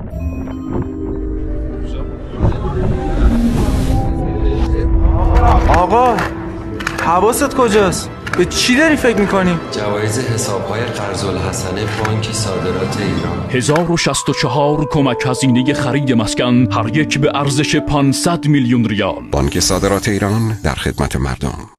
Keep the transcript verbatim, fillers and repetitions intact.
آقا حواست کجاست؟ به چی داری فکر میکنی؟ جوایز حساب‌های قرض الحسنه بانک صادرات ایران. هزار و شصت و چهار کمک هزینه خرید مسکن، هر یک به ارزش پانصد میلیون ریال. بانک صادرات ایران در خدمت مردم.